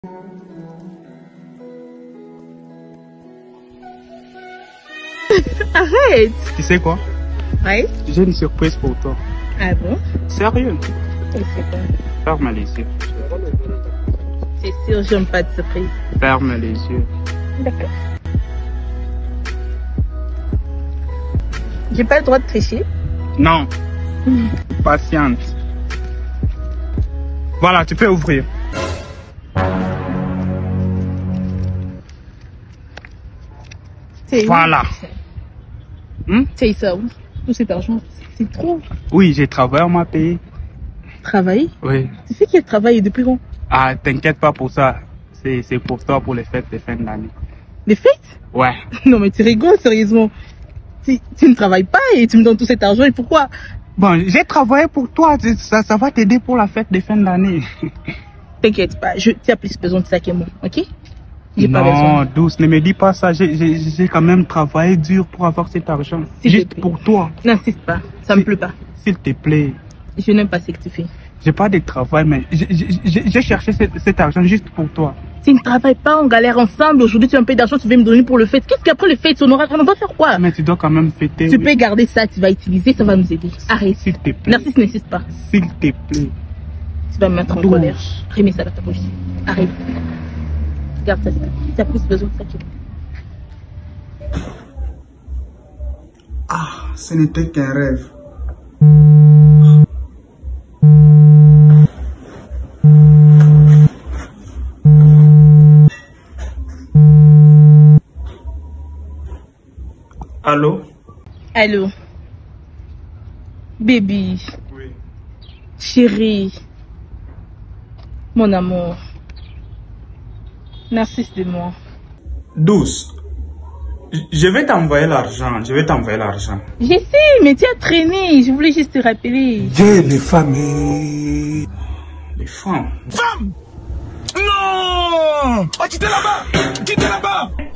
Arrête! Tu sais quoi? Oui? J'ai une surprise pour toi. Ah bon? Sérieux? Et c'est quoi? Ferme les yeux. C'est sûr, j'aime pas de surprise. Ferme les yeux. D'accord. J'ai pas le droit de tricher? Non. Patiente. Voilà, tu peux ouvrir. Voilà. C'est ça, oui. Tout cet argent, c'est trop. Oui, j'ai travaillé, on m'a payé. Travailler? Oui. Tu sais qu'il travaille depuis quand? Ah, t'inquiète pas pour ça. C'est pour toi, pour les fêtes de fin d'année. Les fêtes? Ouais. Non mais tu rigoles, sérieusement. Tu ne travailles pas et tu me donnes tout cet argent et pourquoi? Bon, j'ai travaillé pour toi. Ça va t'aider pour la fête de fin d'année. T'inquiète pas, tu as plus besoin de ça que moi, ok? J'ai pas besoin. Non, douce, ne me dis pas ça. J'ai quand même travaillé dur pour avoir cet argent. Juste pour toi. N'insiste pas, ça me plaît pas. S'il te plaît. Je n'aime pas ce que tu fais. J'ai pas de travail, mais j'ai cherché cet argent juste pour toi. Tu ne travailles pas, on galère ensemble. Aujourd'hui, tu as un peu d'argent, tu veux me donner pour le fête. Qu'est-ce qu'après le fête, on doit faire quoi? Mais tu dois quand même fêter. Tu peux garder ça, tu vas utiliser, ça va nous aider. Arrête. S'il te plaît. Narcisse, n'insiste pas. S'il te plaît. Tu vas me mettre en colère. Remets ça dans ta poche. Arrête. Garde ça. Tu as plus besoin de ça que moi. Ah, ce n'était qu'un rêve. Allô? Allô? Baby. Oui. Chérie. Mon amour. Narcisse de moi. Douce. Je vais t'envoyer l'argent. Je vais t'envoyer l'argent. Je sais, mais tu as traîné. Je voulais juste te rappeler. J'ai les familles. Les femmes. Femme! Non! Oh, quittez là-bas! Quittez là-bas!